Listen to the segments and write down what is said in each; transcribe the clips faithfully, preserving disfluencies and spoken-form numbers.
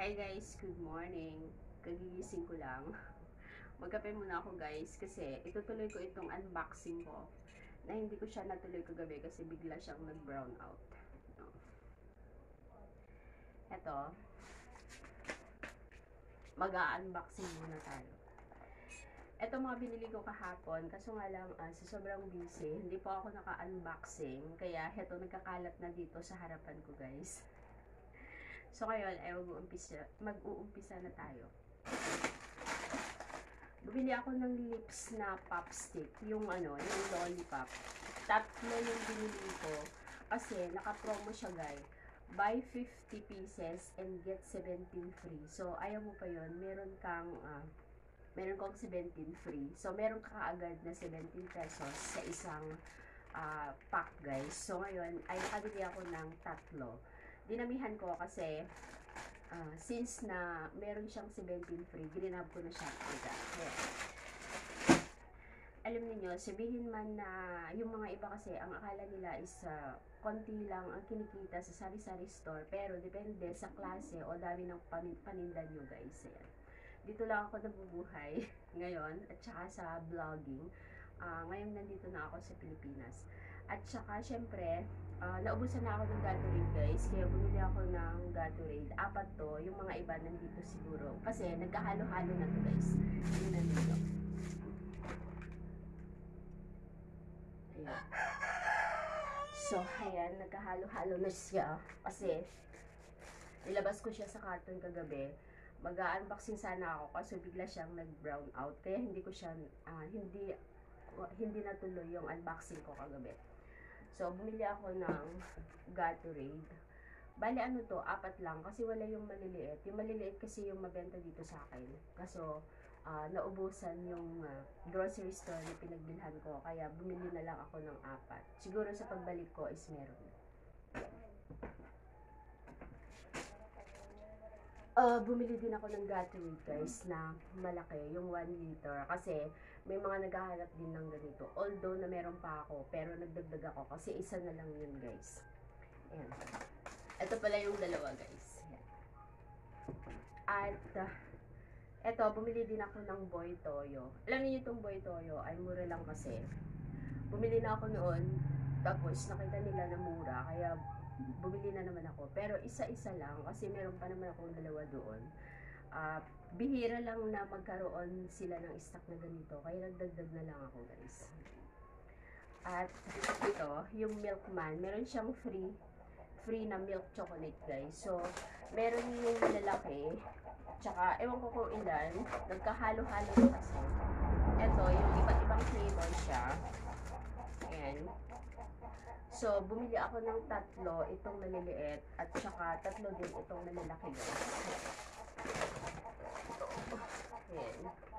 Hi guys, good morning. Kagigising ko lang. Magkape muna ako guys kasi itutuloy ko itong unboxing ko na hindi ko siya natuloy kagabi kasi bigla siyang nag-brown out. No. Ito, mag-unboxing muna tayo. Ito mga binili ko kahapon, kaso nga lang uh, sa sobrang busy, hindi po ako naka-unboxing, kaya ito nagkakalat na dito sa harapan ko guys. So ngayon ay mag-uumpisa, mag-uumpisa na tayo. Bumili ako ng lips na popstick, yung ano, yung lollipop. Tatlo yung binili ko kasi naka-promo siya guys. Buy fifty pieces and get seventeen free. So ayaw mo pa yun, meron kang uh, meron kang seventeen free. So meron ka kaagad na seventeen pesos sa isang uh, pack guys. So ngayon ay nakabili ako ng tatlo. Dinamihan ko kasi uh, since na meron siyang seventeen free, grinab ko na siya. Ayan. Alam niyo, sabihin man na yung mga iba kasi, ang akala nila is uh, konti lang ang kinikita sa sari-sari store, pero depende sa klase o dami ng paninda nyo guys. Ayan. Dito lang ako nabubuhay ngayon at saka sa vlogging. Uh, ngayon nandito na ako sa Pilipinas. At saka syempre, uh, naubusan na ako ng Gatorade guys. Kaya bumili ako ng Gatorade. Apat to, yung mga iba nandito siguro. Kasi nagkahalo-halo na to guys. Yun nandito. Ayan. So, ayan, nagkahalo-halo na siya. Kasi, nilabas ko siya sa carton kagabi. Mag-unboxing sana ako kasi bigla siyang nag-brown out. Kaya hindi ko siya, uh, hindi, hindi natuloy yung unboxing ko kagabi. So, bumili ako ng Gatorade. Bali, ano to, apat lang kasi wala yung maliliit. Yung maliliit kasi yung mabenta dito sa akin. Kaso, uh, naubusan yung uh, grocery store na pinagbilhan ko. Kaya bumili na lang ako ng apat. Siguro sa pagbalik ko is meron. Uh, bumili din ako ng Gatorade guys na malaki, yung one liter. Kasi may mga naghahanap din ng ganito. Although na meron pa ako, pero nagdagdag ako kasi isa na lang yun guys. Ayan. Ito pala yung dalawa guys. Ayan. At uh, ito, bumili din ako ng Boy Toyo. Alam niyo itong Boy Toyo ay mura lang kasi. Bumili na ako noon, tapos nakita nila na mura, kaya bumili na naman ako. Pero isa-isa lang kasi meron pa naman akong dalawa doon. Uh, bihira lang na magkaroon sila ng stock na ganito. Kaya nagdagdag na lang ako guys. At ito, yung Milkman. Meron siyang free free na milk chocolate guys. So, meron yung lalaki. Tsaka, ewan ko kung ilan. Nagkahalo-halo na kasi. Ito, yung iba't ibang flavor siya. Ayan. So, bumili ako ng tatlo, itong maliliit, at saka tatlo din itong malalaki guys. Ayan.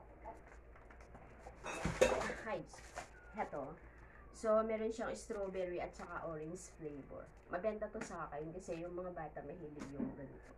Hides. Heto. So, meron siyang strawberry at saka orange flavor. Mabenta to sa akin kasi yung mga bata mahilig yung ganito.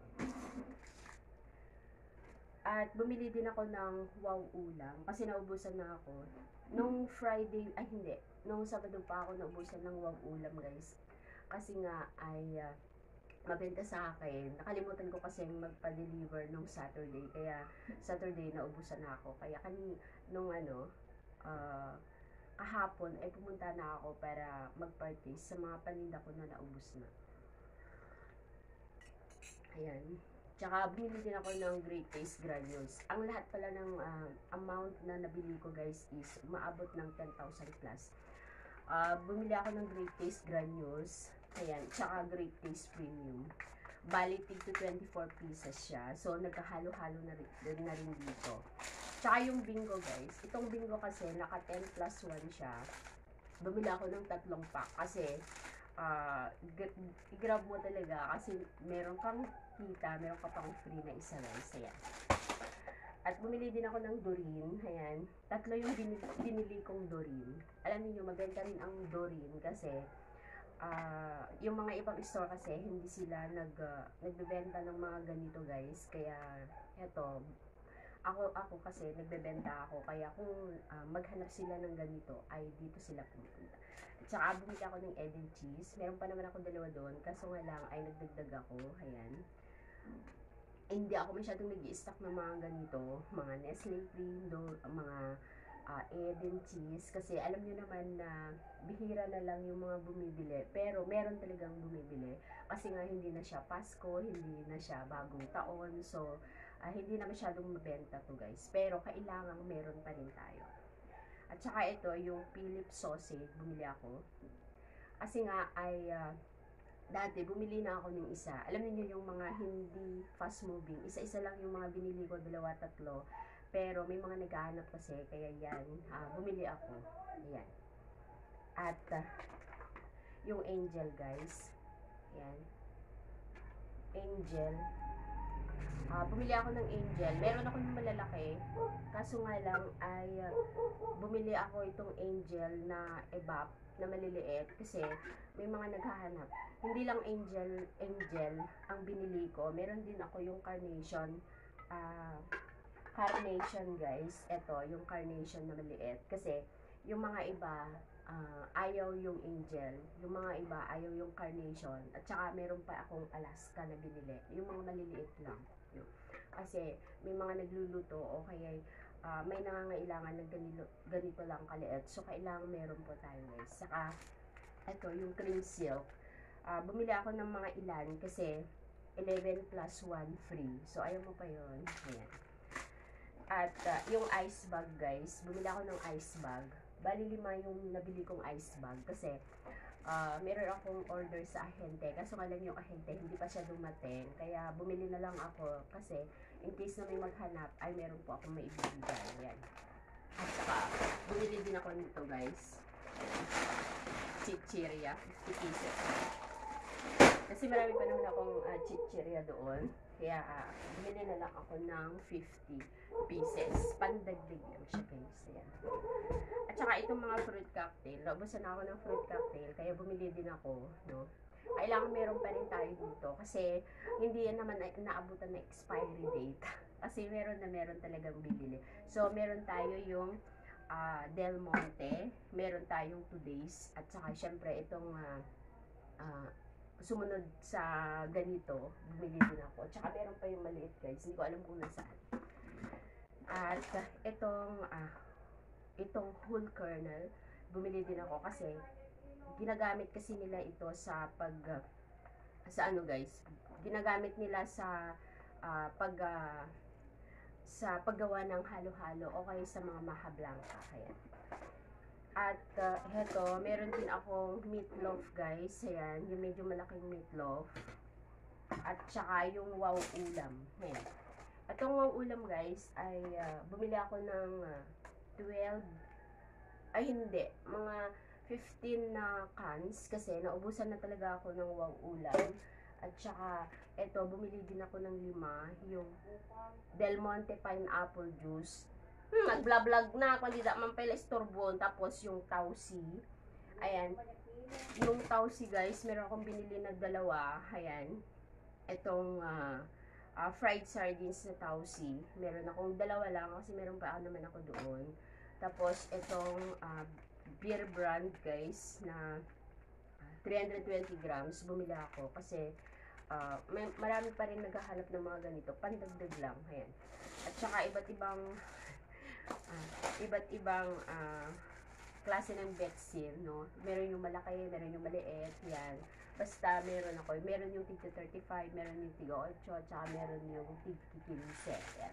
At bumili din ako ng wow ulam kasi naubusan na ako. Nung Friday, ay hindi, nung Sabado pa ako naubusan ng wow ulam guys. Kasi nga ay uh, mabenta sa akin. Nakalimutan ko kasi magpa-deliver nung Saturday. Kaya Saturday naubusan na ako. Kaya kani nung ano, uh, kahapon ay pumunta na ako para mag-party sa mga paninda ko na naubos na. Ayan. Tsaka bumili din ako ng Great Taste Granules. Ang lahat pala ng uh, amount na nabili ko guys is maabot ng ten thousand plus. Uh, bumili ako ng Great Taste Granules. Ayan. Tsaka Great Taste Premium. Bali, tig to twenty-four pieces siya. So, nagkahalo-halo na rin, na rin dito. Tsaka yung bingo guys. Itong bingo kasi naka ten plus one siya. Bumili ako ng tatlong pack kasi uh, i-grab mo talaga kasi meron kang kita, meron ka pang free na isa guys. Ayan. At bumili din ako ng Doreen. Ayan. Tatlo yung binili, binili kong Doreen. Alam niyo maganda rin ang Doreen kasi uh, yung mga ibang store kasi hindi sila nag, uh, nagbebenta ng mga ganito guys. Kaya eto, ako ako kasi nagbebenta ako. Kaya kung uh, maghanap sila ng ganito ay dito sila pumunta. At saka bumili ako ng Eden cheese. Meron pa naman ako dalawa doon. Kaso nga lang ay nagdagdag ako. Ayan. hindi ako masyadong nag-i-stock ng mga ganito, mga Nestle Crindo, mga uh, Eden cheese, kasi alam niyo naman na bihira na lang yung mga bumibili, pero meron talagang bumibili, kasi nga hindi na siya Pasko, hindi na siya bagong taon, so uh, hindi na masyadong mabenta to guys, pero kailangan meron pa rin tayo. At saka ito, yung Philip sausage, bumili ako, kasi nga ay uh, dati, bumili na ako ng isa. Alam niyo yung mga hindi fast moving. Isa-isa lang yung mga binili ko, dalawa, tatlo. Pero may mga naghahanap kasi, kaya yan, uh, bumili ako. Ayan. At, uh, yung Angel, guys. Ayan. Angel. Uh, bumili ako ng Angel. Meron ako ng malalaki. Kaso nga lang, ay, uh, bumili ako itong Angel na evap, na maliliit. Kasi, may mga naghahanap. Hindi lang angel, angel ang binili ko. Meron din ako yung carnation. Uh, carnation guys. Ito, yung carnation na maliit. Kasi, yung mga iba, uh, ayaw yung angel. Yung mga iba, ayaw yung carnation. At saka, meron pa akong Alaska na binili. Yung mga maliliit lang. Yun. Kasi, may mga nagluluto o kaya uh, may nangangailangan ng ganito, ganito lang kaliit. So, kailangan meron po tayo guys. Saka, ito, yung cream silk. Uh, bumili ako ng mga ilan kasi eleven plus one free. So, ayaw mo pa yun. Ayan. At uh, yung ice bag guys, bumili ako ng ice bag. Bali lima yung nabili kong ice bag kasi uh, meron akong order sa ahente. Kaso nga lang yung ahente, hindi pa siya dumating. Kaya bumili na lang ako kasi in case na may maghanap, ay meron po akong maibibigay. Ayan. At saka, bumili din ako nito guys. Chichirya, fifty pieces. Kasi marami pa naman akong uh, chichirya doon. Kaya, uh, bumili na lang ako ng fifty pieces. Pandagdag lang siya guys. Ayan. At saka itong mga fruit cocktail. Naubusan na ako ng fruit cocktail. Kaya bumili din ako. No? Kailangan meron pa rin tayo dito. Kasi, hindi yan naman na, naabutan na expiry date. Kasi meron na meron talagang bibili. So, meron tayo yung uh, Del Monte. Meron tayong two days. At saka, syempre, itong uh, uh, sumunod sa ganito, bumili din ako. At saka meron pa yung maliit guys, hindi ko alam kung nasaan. At uh, itong uh, itong whole kernel, bumili din ako kasi ginagamit kasi nila ito sa pag uh, sa ano guys, ginagamit nila sa uh, pag uh, sa paggawa ng halo-halo o kaya sa mga maha blanca. Kaya at uh, heto, meron din akong meatloaf guys. Ayan, yung medyo malaking meatloaf. At saka yung wow ulam. Ayan. Itong wow ulam guys, ay uh, bumili ako ng uh, twelve, ay hindi, mga fifteen na cans. Kasi naubusan na talaga ako ng wow ulam. At saka, eto, bumili din ako ng lima. Yung Del Monte pineapple juice. Hmm, nag-vlog na ako, hindi naman pala istorbon. Tapos yung tausi. Ayan. Yung tausi guys, meron akong binili na dalawa. Ayan. Itong uh, uh, fried sardines na tausi. Meron akong dalawa lang kasi meron pa ako naman ako doon. Tapos itong uh, beer brand guys na uh, three hundred twenty grams. Bumili ako kasi uh, may, marami pa rin naghahanap ng mga ganito. Pandagdag lang. Ayan. At saka iba't ibang Uh, iba't ibang uh, klase ng betsin, no? Meron yung malaki, meron yung maliit, yan. Basta meron ako, meron yung tig thirty-five, meron yung tig eight, at saka meron yung tig fifteen, yan.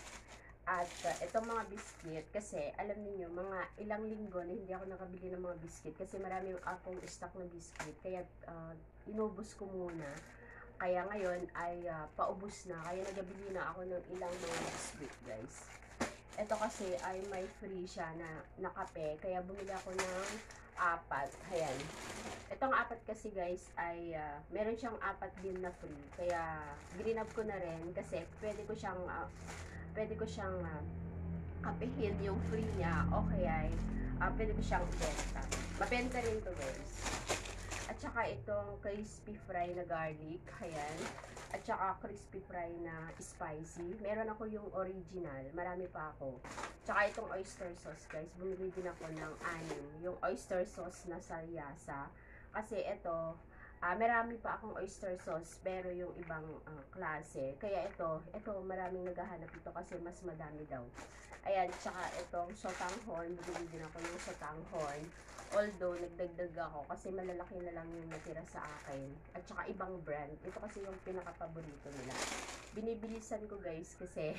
At uh, itong mga biscuit, kasi alam niyo mga ilang linggo na hindi ako nakabili ng mga biscuit, kasi marami akong stock na biscuit, kaya uh, inubos ko muna. Kaya ngayon ay uh, paubos na, kaya nagabili na ako ng ilang mga biscuit, guys. Ito kasi ay may free siya na, na kape. Kaya bumili ako ng apat. Ayan. Itong apat kasi guys ay uh, meron siyang apat din na free. Kaya grinab ko na rin kasi pwede ko siyang uh, pwede ko siyang uh, kapehin yung free niya. O kaya uh, pwede ko siyang benta. Mabenta rin to guys. At saka itong crispy fry na garlic. Ayan. At saka crispy fry na spicy. Meron ako yung original. Marami pa ako. Tsaka itong oyster sauce guys. Bumili din ako ng anim. Yung oyster sauce na saryasa. Kasi ito, Ah, marami pa akong oyster sauce, pero yung ibang ah, klase. Kaya ito, ito maraming naghahanap ito kasi mas madami daw. Ayan, tsaka itong sotanghon, bumili din ako ng sotanghon. Although, nagdagdag ako kasi malalaki na lang yung natira sa akin. At tsaka ibang brand. Ito kasi yung pinaka-paborito nila. Binibilisan ko guys kasi,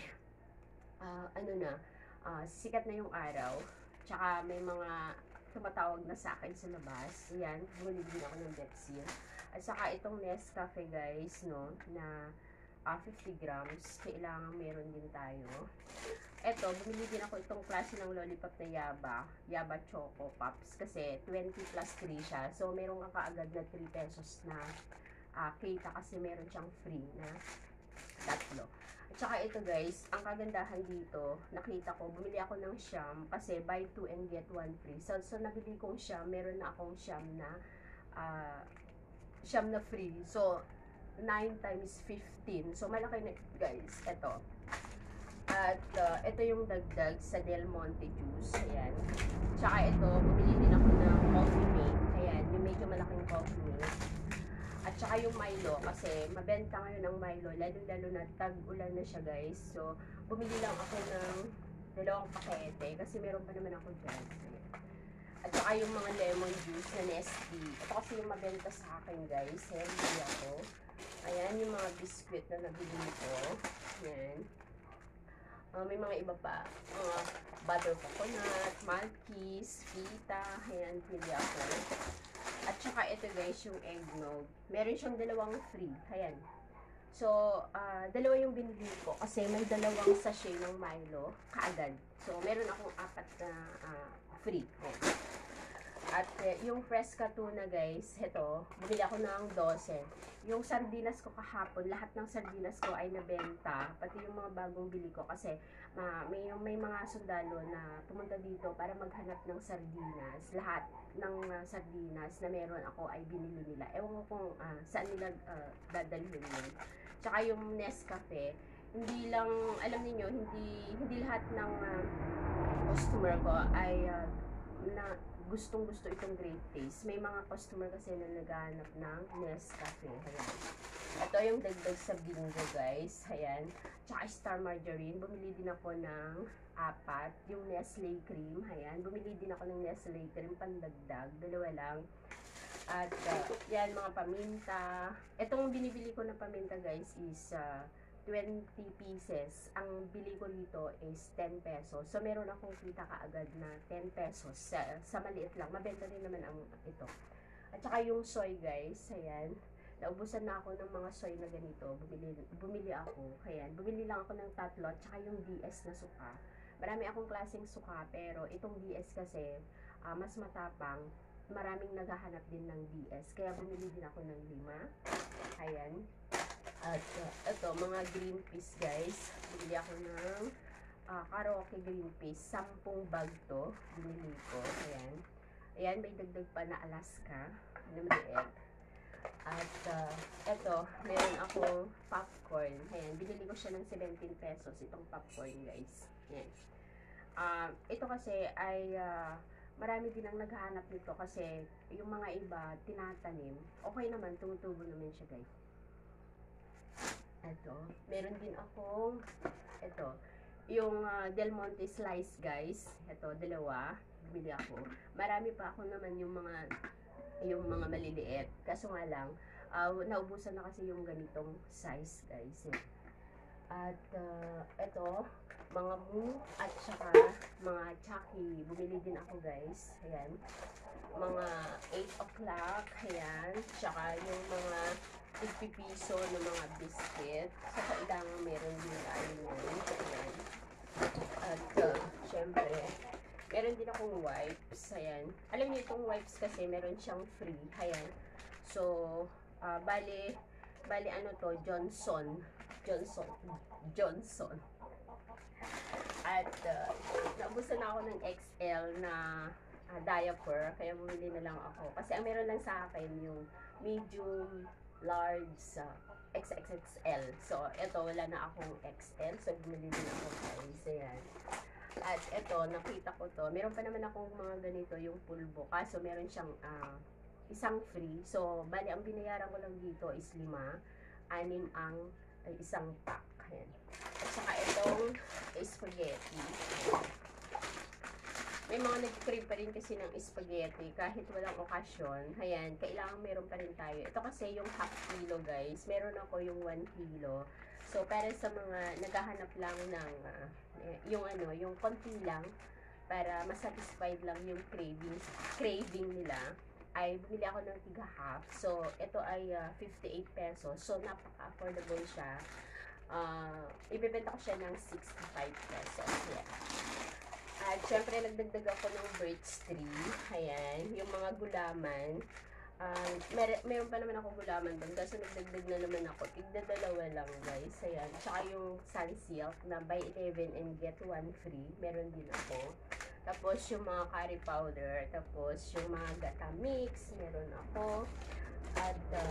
ah, ano na, ah, sikat na yung araw. Tsaka may mga tumatawag na sa akin sa labas. Ayan, bumili din ako ng Depsil. At saka itong Nescafe guys, no, na uh, fifty grams, kailangan meron din tayo. Eto, bumili din ako itong klase ng lollipop na Yaba, Yaba Choco Pops, kasi twenty plus three siya. So, meron ka kaagad na three pesos na uh, kita kasi meron siyang free na tatlo. At saka ito guys, ang kagandahan dito, nakita ko, bumili ako ng Sham kasi buy two and get one free. So, so nabili kong Sham, meron na akong Sham na uh, Sham na free. So, nine times fifteen. So, malaki na guys. Ito. At, uh, ito yung dagdag sa Del Monte juice. Ayan. Tsaka ito, bumili din ako ng coffee mate. Ayan, yung medyo malaking coffee mate. At saka yung Milo, kasi mabenta ngayon ng Milo, lalo-lalo na tag-ulan na siya guys. So, bumili lang ako ng dalawang pakete, kasi meron pa naman ako dyan. At saka yung mga lemon juice na Nestle. Ito kasi yung mabenta sa akin guys. Ayan, bili ako. Ayan, yung mga biscuit na nabili ko. Ayan. Uh, may mga iba pa. Uh, butter coconut, Malkis, Vita. Ayan, bili ako. At saka ito guys, yung eggnog. Meron siyang dalawang free. Ayan. So, uh, dalawa yung binili ko kasi may dalawang sachet ng Milo kaagad. So, meron akong apat na uh, free. Ayan. At uh, yung Fresca tuna guys, ito, bumili ako ng twelve. Yung sardinas ko kahapon, lahat ng sardinas ko ay nabenta. Pati yung mga bagong bili ko kasi uh, may, may mga sundalo na pumunta dito para maghanap ng sardinas. Lahat ng uh, sardinas na meron ako ay binili nila. Ewan ko kung uh, saan nila uh, dadalhin yun. Tsaka yung Nescafe, hindi lang, alam niyo hindi hindi lahat ng uh, customer ko ay uh, na gustong gusto itong great taste. May mga customer kasi na naghahanap ng Nescafe. Ayan. Ito yung dagdag sa bingo guys. Ayan. Tsaka Star Margarine. Bumili din ako ng apat. Yung Nestle cream. Ayan. Bumili din ako ng Nestle cream pandagdag. Dalawa lang. At uh, yan, mga paminta. Itong binibili ko na paminta guys is uh, twenty pieces. Ang bili ko dito is ten pesos. So, meron akong kita kaagad na ten pesos. Sa, sa maliit lang. Mabenta din naman ang ito. At saka yung soy guys. Ayan. Naubusan na ako ng mga soy na ganito. Bumili, bumili ako. Ayan. Bumili lang ako ng tatlo. At saka yung D S na suka. Marami akong klaseng suka. Pero itong D S kasi uh, mas matapang. Maraming naghahanap din ng D S. Kaya bumili din ako ng lima. Ayan. At uh, ito, mga green peas guys. Bili ako ng uh, karaoke green peas. Sampung bag to. Binili ko. Ayan. Ayan, may dagdag pa na Alaska. Na maliit. At uh, ito, meron akong popcorn. Ayan, binili ko siya ng seventeen pesos. Itong popcorn guys. Ayan. Uh, ito kasi ay uh, marami din ang naghahanap nito kasi yung mga iba tinatanim. Okay naman, tumutubo naman siya guys. Ito, meron din akong ito, yung uh, Del Monte slice guys. Ito, dalawa, bumili ako. Marami pa ako naman yung mga yung mga maliliit. Kaso nga lang, uh, naubusan na kasi yung ganitong size guys. At uh, ito, mga mu at saka mga chucky. Bumili din ako guys. Ayan. Mga eight o'clock. Ayan. Tsaka yung mga tigpipiso ng mga biscuit. So, kailangan meron din tayo yun. Ayan. At, uh, syempre, meron din akong wipes. Ayan. Alam niyo itong wipes kasi meron siyang free. Ayan. So, uh, bali, bali ano to, Johnson. Johnson. Johnson. At, uh, naubusan na ako ng X L na uh, diaper. Kaya bumili na lang ako. Kasi ang meron lang sa akin yung medium, large, uh, X X X L. So, ito, wala na akong X L. So, bumili din ako guys. Ayan. At ito, nakita ko to. Meron pa naman akong mga ganito, yung pulbo. Kaso, meron siyang uh, isang free. So, bali, ang binayaran ko lang dito is lima. Anim ang ay, isang pack. Ayan. At saka itong spaghetti. May mga nag-crave pa rin kasi ng spaghetti kahit walang okasyon. Ayan, kailangan meron pa rin tayo. Ito kasi yung half kilo guys. Meron ako yung one kilo. So, para sa mga naghahanap lang ng uh, yung ano, yung konti lang para masatisfied lang yung cravings, craving nila, ay bumili ako ng tiga half. So, ito ay uh, fifty-eight pesos. So, napaka-affordable siya. Uh, ibebenta ko siya ng sixty-five pesos. Yeah. At syempre, nagdagdag ako ng birch tree. Ayan, yung mga gulaman. Um, mer meron pa naman ako gulaman doon. Kasi nagdagdag na naman ako. Tigda dalawa lang, guys. Ayan. Tsaka yung sunsilk na buy eleven and get one free. Meron din ako. Tapos yung mga curry powder. Tapos yung mga gata mix. Meron ako. At uh,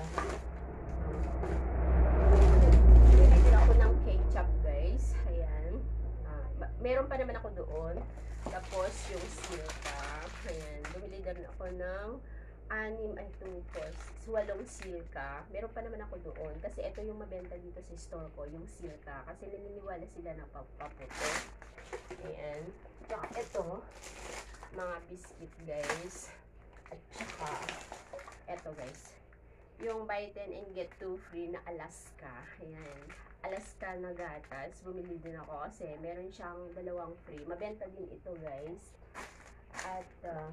bumili ako ng ketchup, guys. Ayan. Meron pa naman ako doon. Tapos, yung silka. Ayan. Bumili din ako ng anim ay two, four, six, walong silka. Meron pa naman ako doon. Kasi ito yung mabenta dito sa store ko, yung silka. Kasi naniniwala sila na paputo. Ayan. Tsaka ito, mga biscuit, guys. At saka, ito, guys. Yung buy ten and get two free na Alaska. Ayan. Alaska na gatas. Bumili din ako kasi meron siyang dalawang free. Mabenta din ito, guys. At, uh,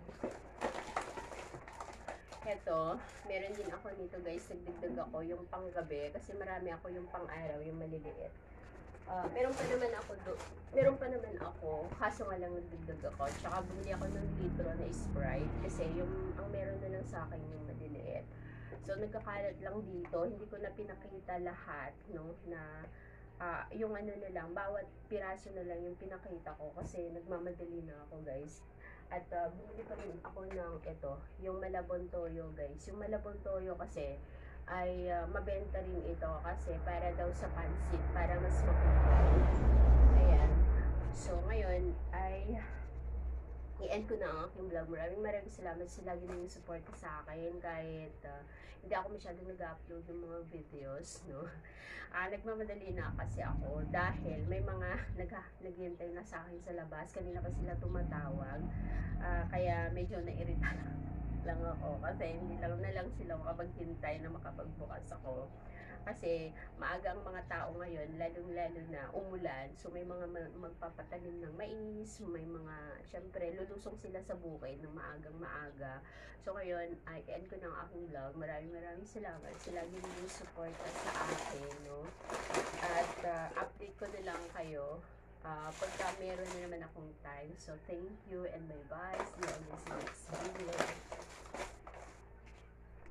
eto, meron din ako nito, guys. Nagdagdag ako yung panggabi kasi marami ako yung pang-araw, yung maliliit. Uh, meron pa naman ako do meron pa naman ako, kaso nga lang nagdagdag ako. Tsaka bumili ako ng litro na Sprite kasi yung, ang meron na lang sa akin yung maliliit. So, nagkakalat lang dito. Hindi ko na pinakita lahat, no, na uh, yung ano na lang, bawat piraso na lang yung pinakita ko kasi nagmamadali na ako, guys. At uh, bumili pa rin ako ng ito, yung malabon toyo, guys. Yung malabon toyo kasi ay uh, mabenta rin ito kasi para daw sa pansit, para mas makapal. Ayan. So, ngayon ay i-end ko na ang aking vlog. Maraming maraming salamat sa lagi ninyong support sa akin kahit uh, hindi ako masyadong nag-upload ng mga videos, no. Ah, nagmamadali na kasi ako dahil may mga naghihintay na sa akin sa labas. Kanina pa sila tumatawag. Ah, kaya medyo nairita lang ako kasi hindi lang na lang sila makapaghintay na makapagbukas ako. Kasi maaga ang mga tao ngayon, lalong-lalo na umulan. So may mga magpapatanim ng mais, may mga, syempre, lulusong sila sa bukid ng maagang maaga. So ngayon, ay end ko ng aking vlog. Maraming maraming salamat. Sila din yung support sa akin, no? At uh, update ko na lang kayo uh, pagka meron na naman akong time. So thank you and bye-bye. See you on this next video.